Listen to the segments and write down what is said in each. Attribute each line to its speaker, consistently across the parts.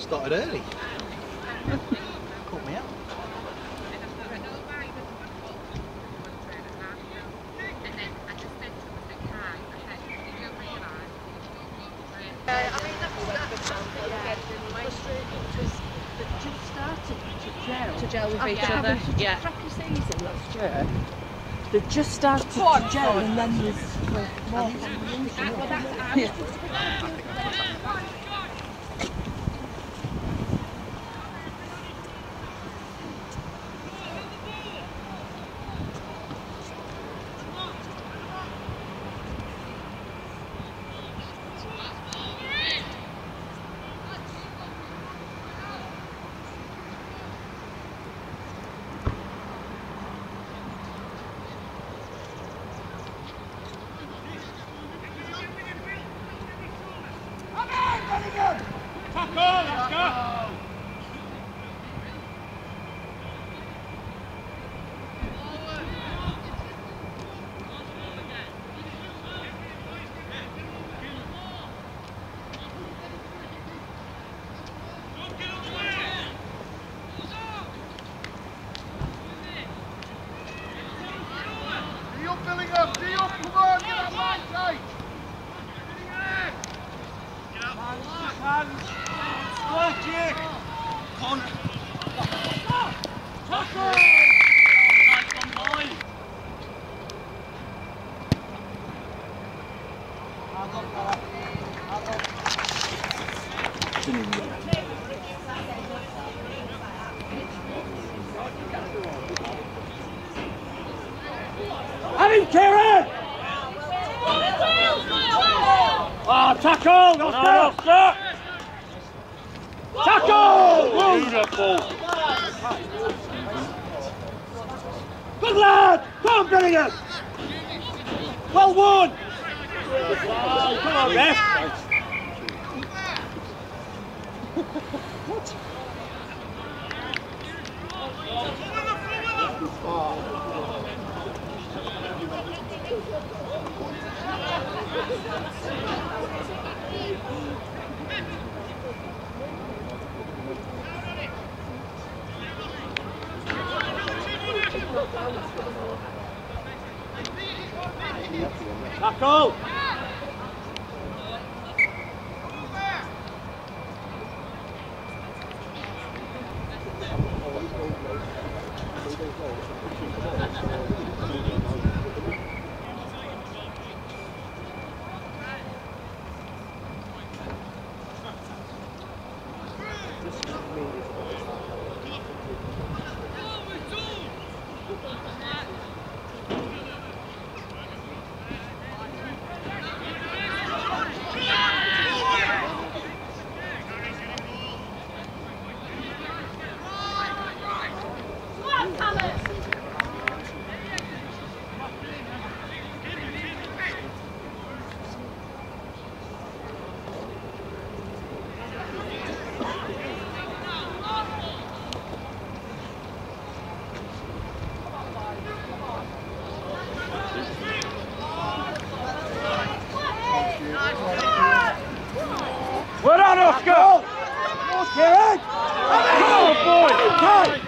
Speaker 1: started early. Caught me out.
Speaker 2: To gel with each other. Yeah.
Speaker 3: Crappy season last year. They just started to gel and then there's more combination.
Speaker 4: Have him, Kieran! Oh, tackle! Oscar! Tackle! Beautiful! Good lad! Come on, Bellingham! Well won! Come on, ref! What? Tackle! Well done, Oscar! Kieran! Come on, boy! Okay!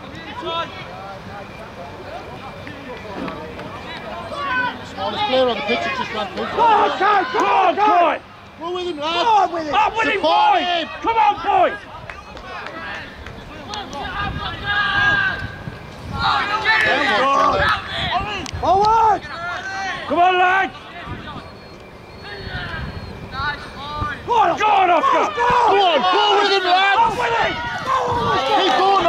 Speaker 5: Smartest player on the pitch has just ran through.
Speaker 4: Come on, boy!
Speaker 5: Go with him, lad!
Speaker 4: Come on with him! Up with him, boy! Come on, boy! Forward! Come on, lad! Go on, Oscar!
Speaker 5: Go on, go with him, lad!
Speaker 4: Up with him!
Speaker 5: Keep going,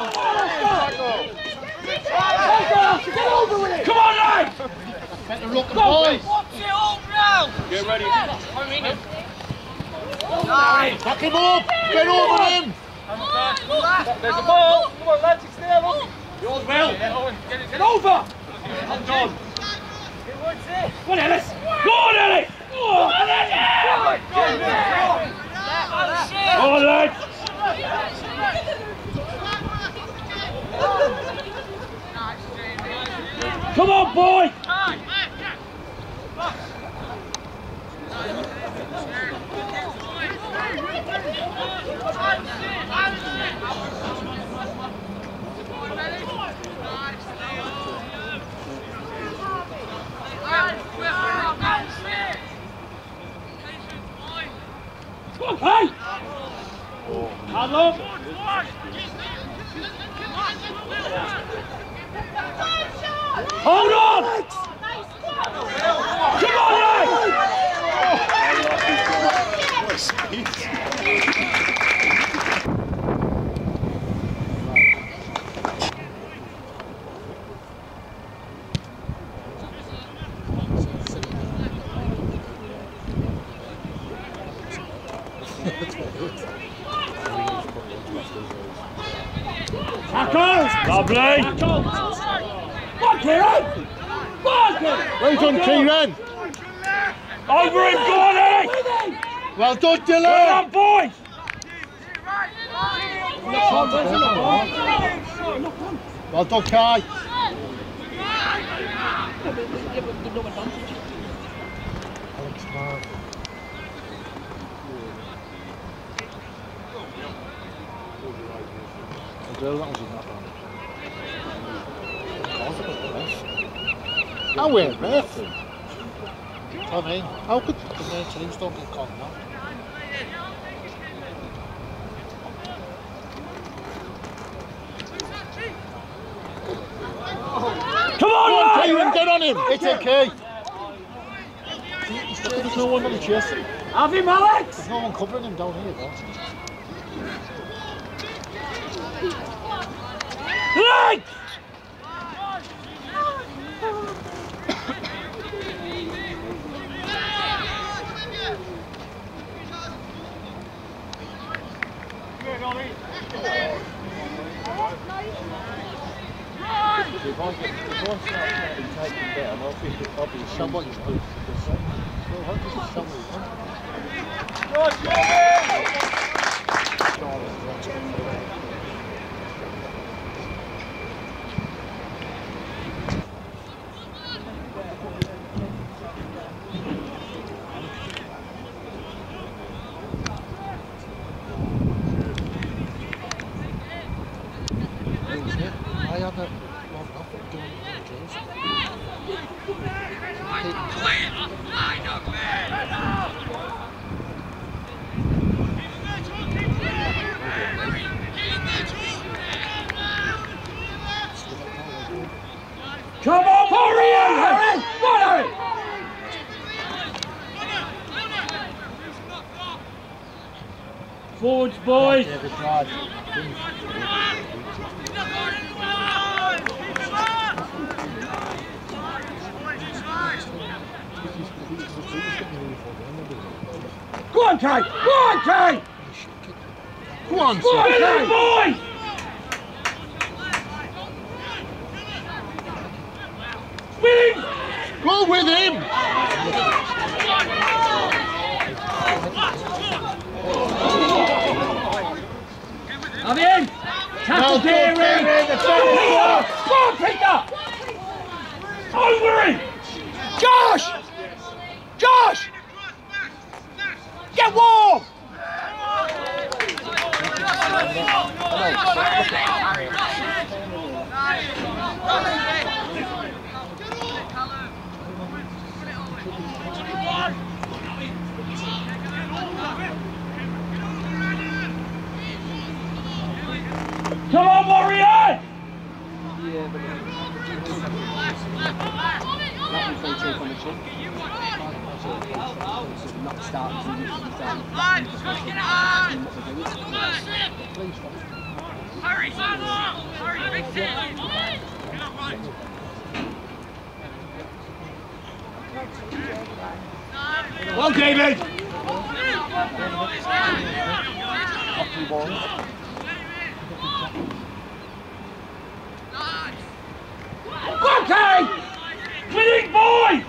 Speaker 5: Oscar!
Speaker 4: Get over with it! Come on, lad!
Speaker 5: Better look, boys!
Speaker 4: Get ready.
Speaker 5: Back him up! Get over him!
Speaker 4: There's the ball. Come on, lads, it's there, look. Yours, Will. Get over. I'm done. Go on, Ellis. Go on, Ellis. Go on, lads. Come on, boy. Hey! Hello! Hold on! Come on, lovely! Come on, Kieran! Come on, Kieran!
Speaker 5: Well done, Kieran!
Speaker 4: Over him, go on, Eddie!
Speaker 5: Well done, Dylan!
Speaker 4: Well done, boys!
Speaker 5: Well done, Kai! Alex Clark. That was enough. Oh, we're ref. I mean, how could the main teams don't get caught now?
Speaker 4: Come on,
Speaker 5: Kieran, get on him! It's okay. There's no one on the chest.
Speaker 4: have him, Alex!
Speaker 5: There's no one covering him down here, though.
Speaker 4: Leg!
Speaker 5: If I start getting taken down, I'll be somebody's boots. Well, how does it somebody? I had that one off and doing
Speaker 4: Come on, hurry! Hurry! Go on, hurry! Forwards, boys! Go on, Kay! Go on, Kay!
Speaker 5: Go on,
Speaker 4: Go on, Kay! Boys! Spin!
Speaker 5: Go with him!
Speaker 4: I'm in! Tackle Gary! Go on, Peter! Over him! Josh! Josh! Get warm! Come on, Warriors!
Speaker 3: Yeah, but that was they take on the chin. Not starting to
Speaker 6: Hurry! Hurry! Big team!
Speaker 4: Well, David! Okay! Winning boys!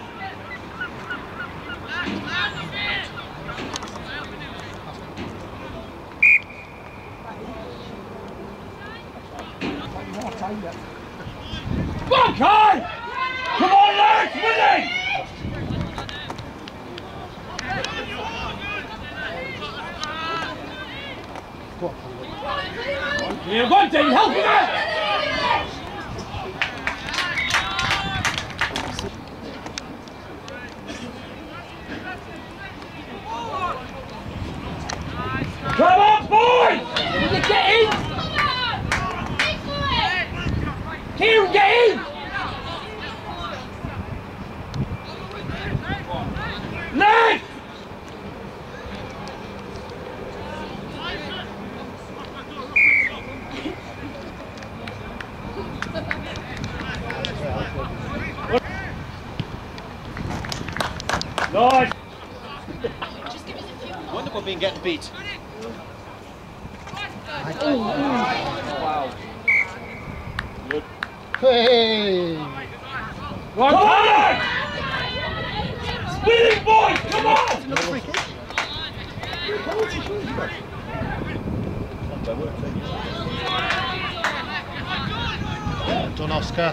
Speaker 4: Okay! Come on, lads! Winning! Here, one team, help him out! Come on, boys! Will you get in? Kieran, get in! Leg! Nice!
Speaker 5: Wonder what being getting beat.
Speaker 4: Wow.
Speaker 5: Good. Hey!
Speaker 4: Come on! Winning boys, come on!
Speaker 5: Done, Oscar.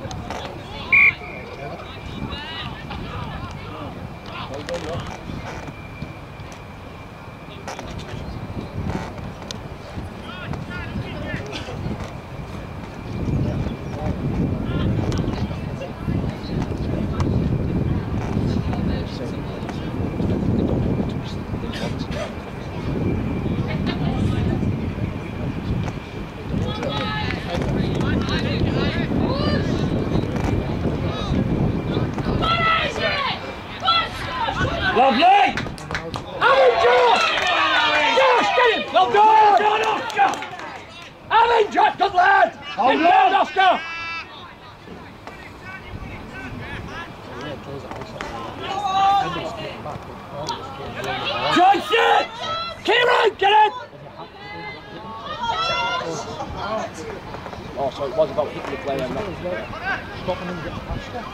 Speaker 4: Lovely! Alan, Josh! Josh, get him! Well done, Oscar! Alan, Josh, good lad! Hold on, Oscar! Joyce! Kieran, get it!
Speaker 5: Oh, so it was about hitting the player and not stopping him getting past her.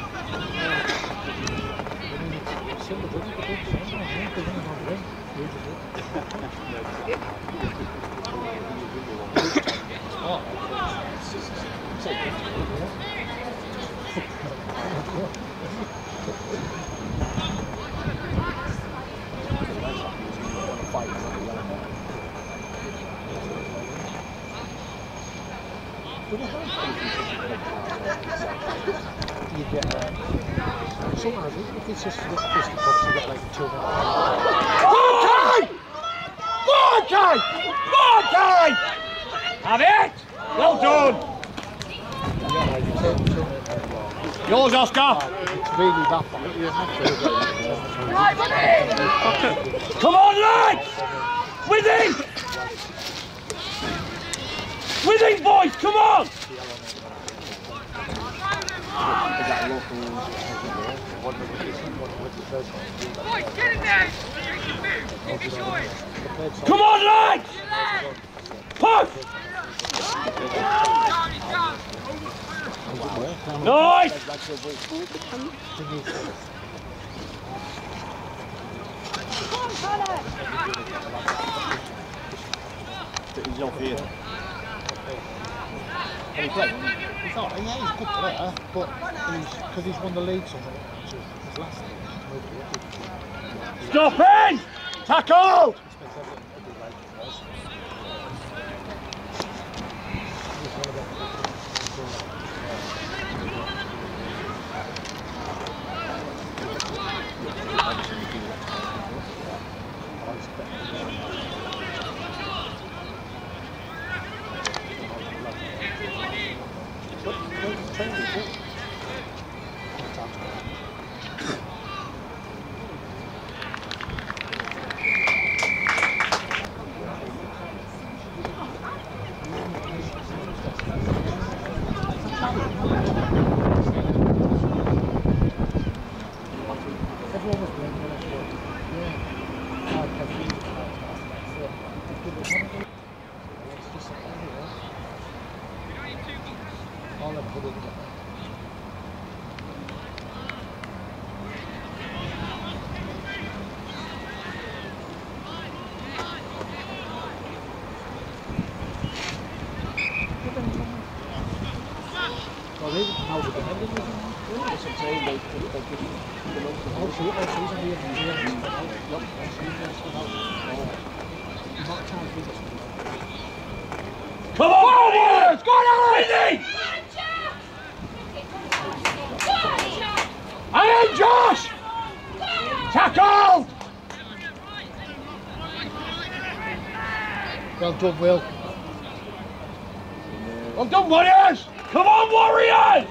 Speaker 5: You get sometimes if it's just fisticuffs, you get like children.
Speaker 4: More time! More time! More time! Have it! Well done! Yours, Oscar!
Speaker 5: It's really that bad. You have to.
Speaker 4: Come on, lads! Within! Within, boys, come on!
Speaker 6: Boys, get in there! Make it short!
Speaker 4: Come on, lads! Push! Nice!
Speaker 5: He's off here. He's not, yeah, he's a good player, but because he's won the league somewhere, his last thing.
Speaker 4: Stop in! Tackle! Come on, Warriors! Go on, Alex! Hey, Josh! Tackle!
Speaker 5: Well done, Will.
Speaker 4: Well done, Warriors! Come on, Warriors!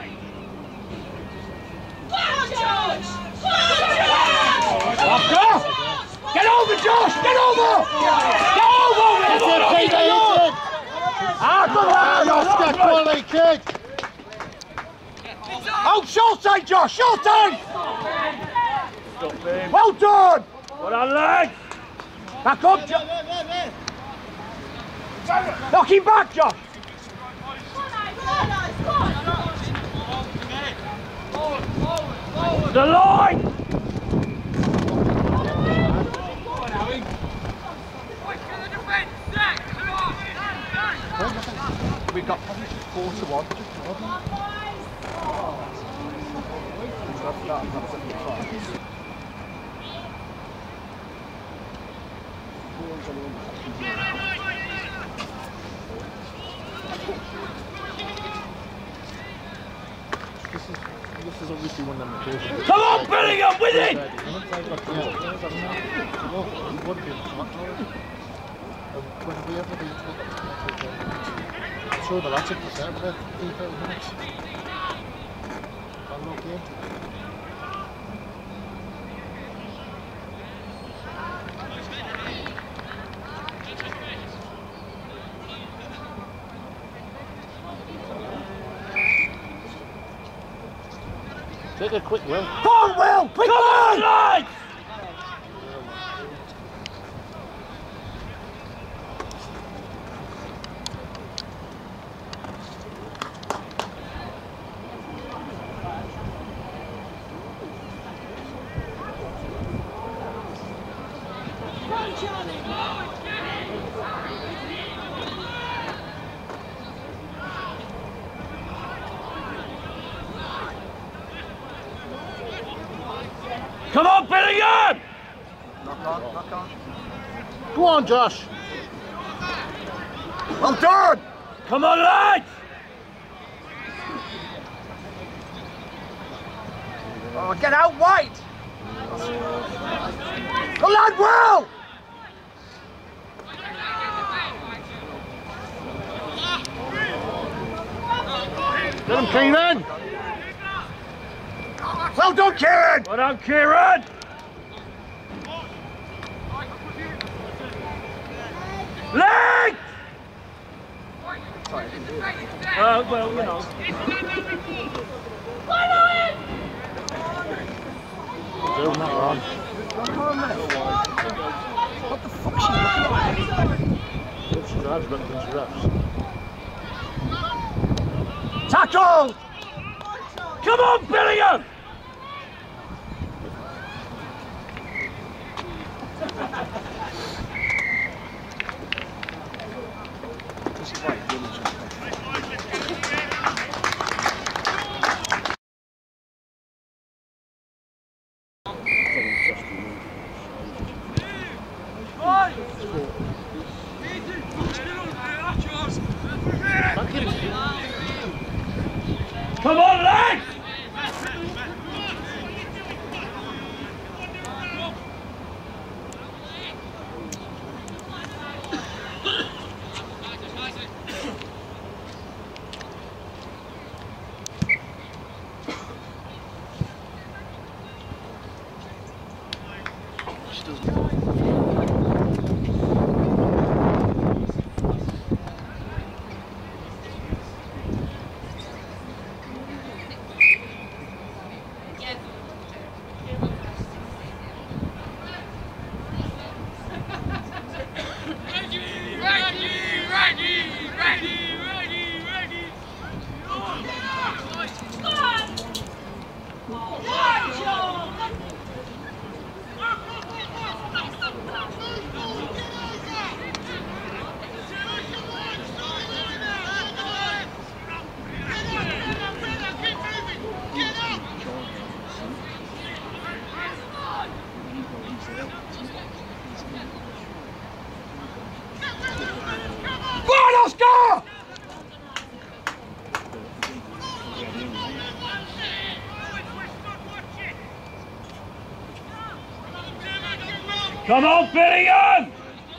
Speaker 4: Oscar! Get over, Josh! Get over! Get over!
Speaker 5: It's it, Peter, it's it!
Speaker 4: Ah, come on!
Speaker 5: Oscar, quality kid!
Speaker 4: Oh, short side, Josh! Short side! Well done! Well done, legs! Back up, Josh! Knock him back, Josh! The line!
Speaker 1: We've got probably 4-1.
Speaker 5: This is obviously one of them occasions.
Speaker 4: Come on, Billingham, with it!
Speaker 5: When we ever been I'm sure the lads have prepared for 3-5 minutes. Okay. Take a quick Will.
Speaker 4: Come on, Will! Quick Come on, lads! Come on, Billingham!
Speaker 1: Knock on, knock on.
Speaker 5: Go on, Josh.
Speaker 4: Well done! Come on, lads!
Speaker 1: Oh, get out wide!
Speaker 4: Come on, Will!
Speaker 5: Get him, Keenan.
Speaker 4: Well done, Kieran! Well done, Kieran! Leg! Well, you know.
Speaker 5: Still not wrong.
Speaker 1: What the fuck is she looking at?
Speaker 5: She drives better than she reps.
Speaker 4: Tackle! Come on, Billingham!
Speaker 1: This is why
Speaker 4: Come on, lads! Come on, Billingham!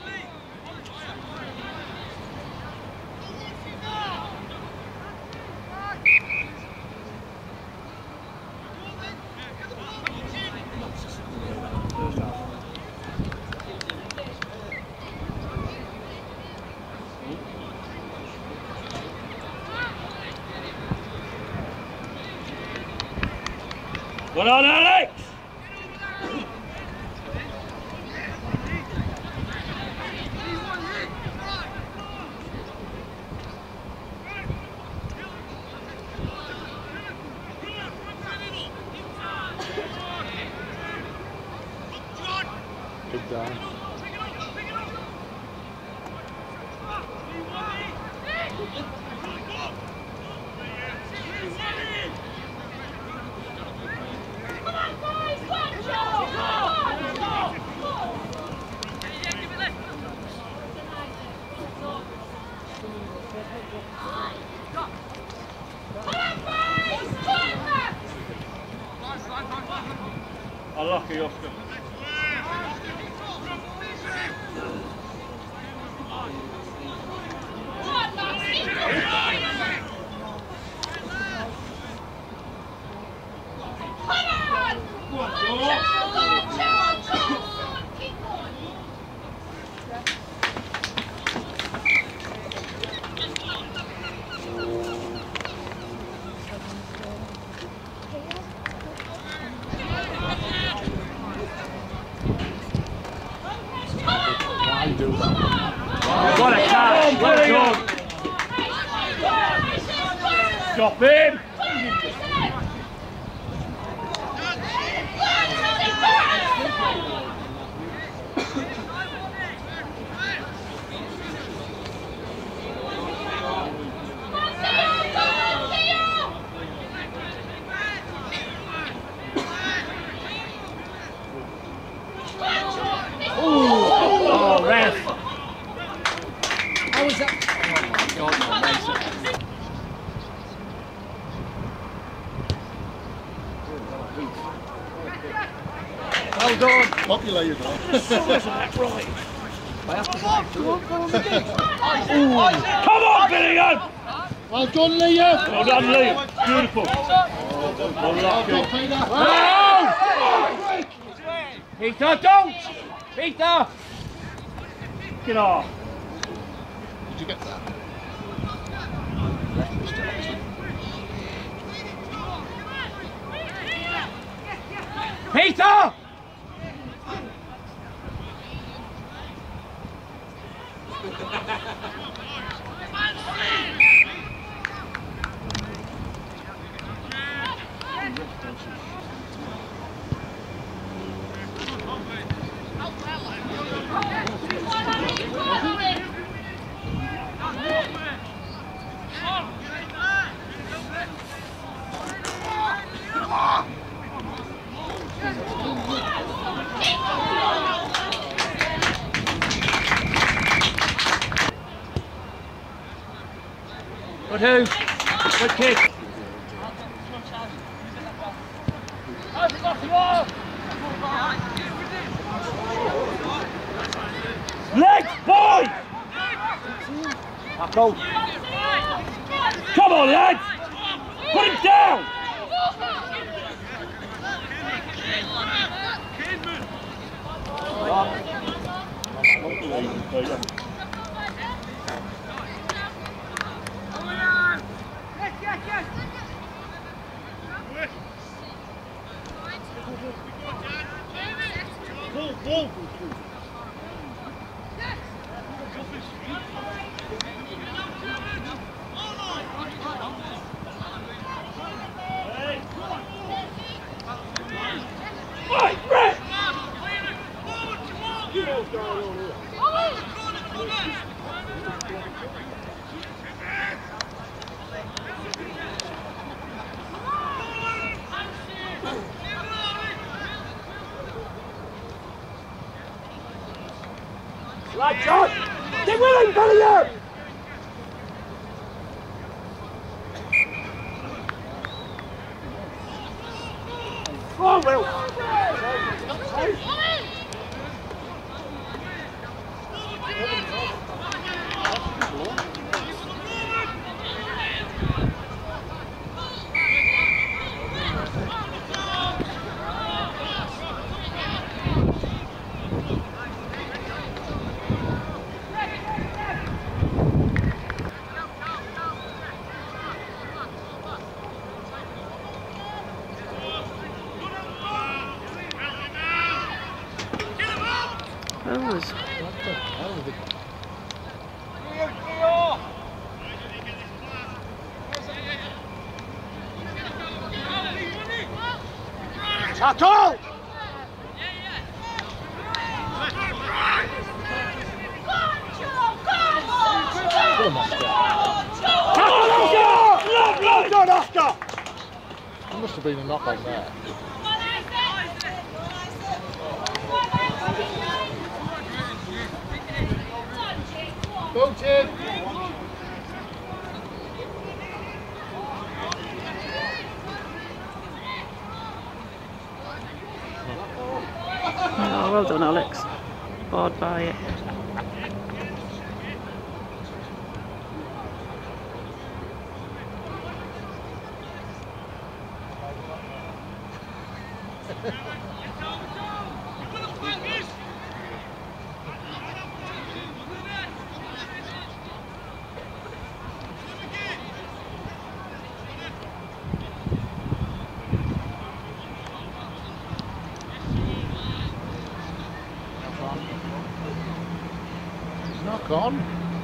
Speaker 4: Well on, Alex!
Speaker 5: Good down.
Speaker 4: Unlucky, Oscar. What a catch! Well done! Stop him! Oh, ref!
Speaker 3: How was that?
Speaker 5: Oh my God,
Speaker 4: Well done!
Speaker 5: populated though.
Speaker 4: Isn't that right?
Speaker 5: I have to say,
Speaker 4: Come on, Billingham!
Speaker 5: well done, Liam.
Speaker 4: Well done, Liam. Beautiful. Well done,
Speaker 5: Peter.
Speaker 4: Peter, don't! Peter! Get off.
Speaker 5: Did you get that?
Speaker 4: Peter! Good who? Good kick. Legs, boy! Tackle. Come on, lads! Put him down! Right, John! Get with him, Bellier! Go on, Will!
Speaker 1: Oh,
Speaker 5: Tackle! There must have been a knock on there. Voted!
Speaker 1: oh, well done, Alex. Bored by it.
Speaker 5: Knock on.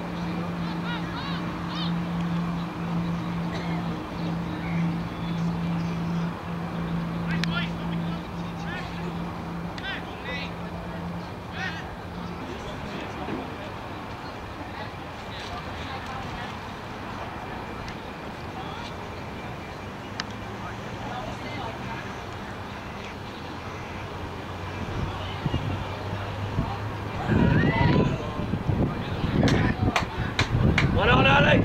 Speaker 4: One on, Alex!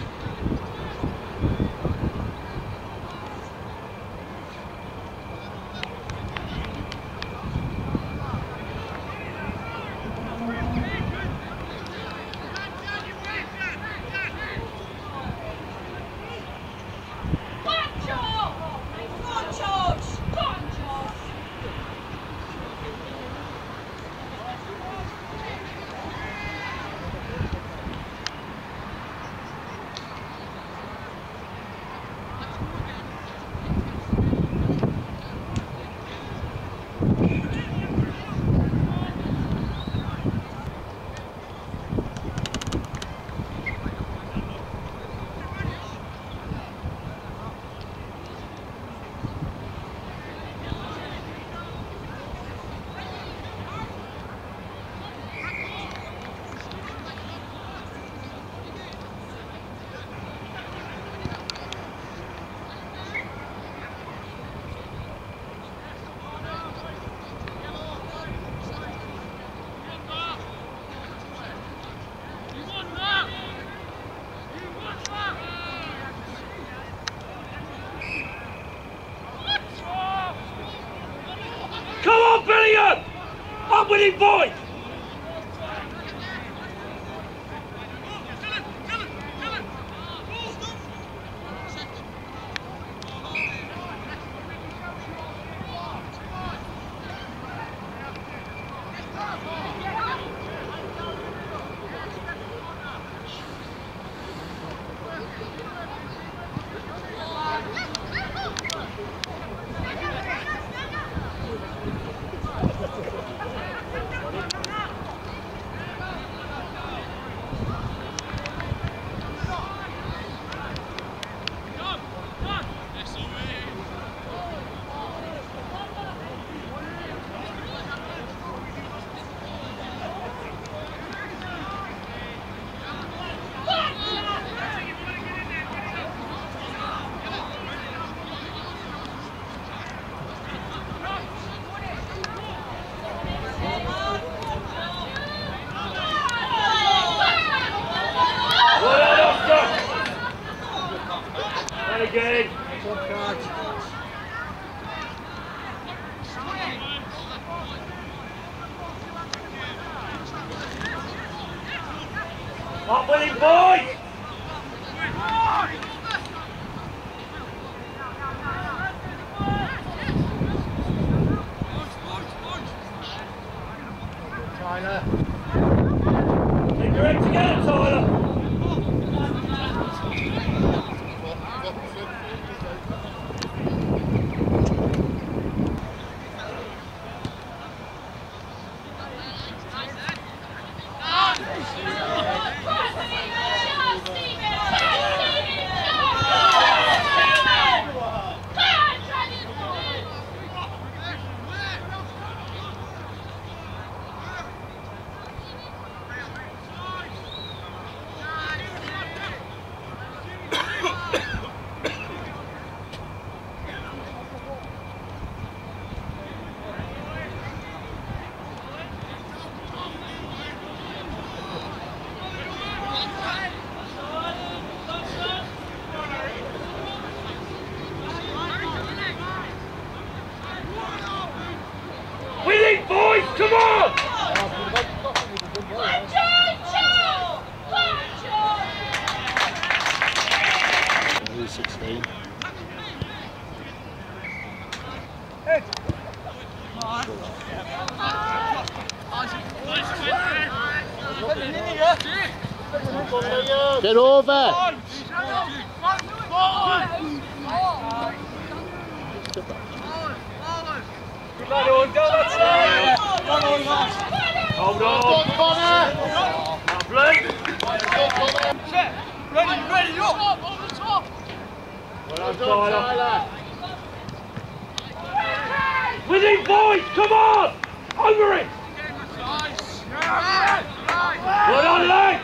Speaker 4: Come on, Billiam! Up with him, boy! Again. Up with him, boys!
Speaker 5: Tyler.
Speaker 4: Keep your head together, Tyler.
Speaker 5: Get over!
Speaker 4: Good lad, Owen, down that side! Hold on! Set! Ready, up! On the top! Well done, Tyler! With it, boys! Come on! Over it! Well done, leg!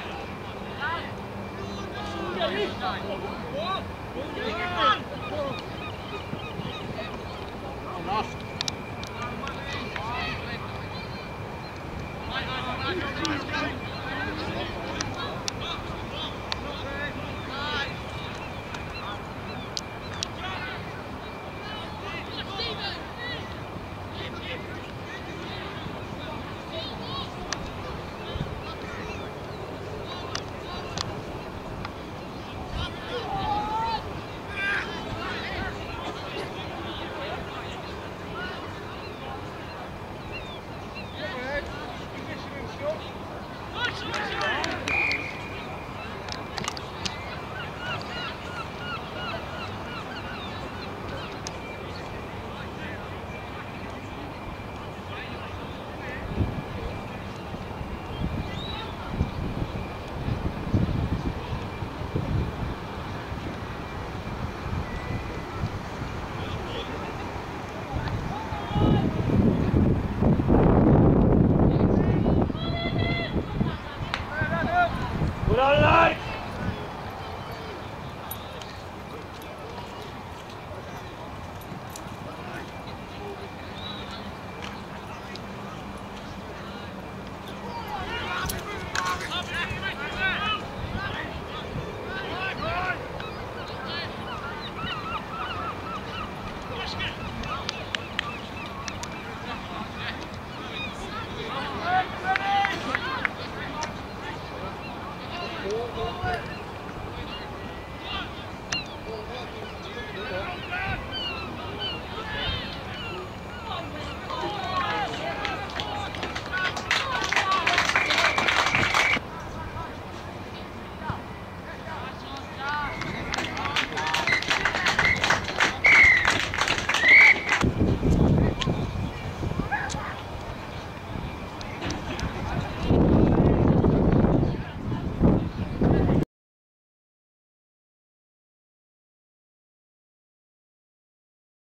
Speaker 4: Well done, lads!
Speaker 6: Let's get